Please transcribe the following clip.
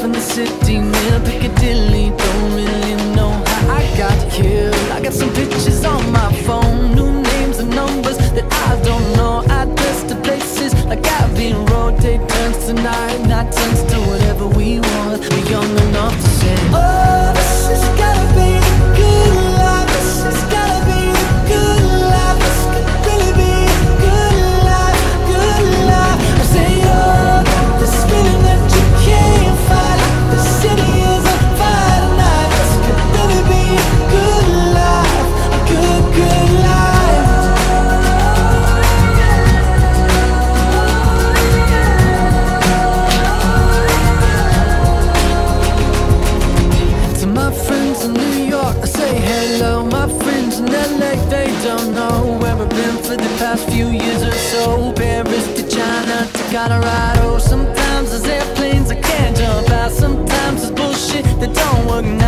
life in the city near Piccadilly. Don't really know how I got here. I got some pictures on my phone, new names and numbers that I don't know. Address to places like Abbey Road. Take turns tonight, not turns to whatever we want. We're young enough to say, oh, this has gotta be the good life. This has gotta be the good life. This could really be the good life, good life. I say, oh, this feeling that you can't fight. The city is on fire tonight. This could really be a good life, a good, good life. To my friends in New York, I say hello. My friends in LA, they don't know where I've been for the past few years or so. Paris to China to Colorado. Sometimes there's airplanes I can't jump out. Sometimes there's bullshit that don't work.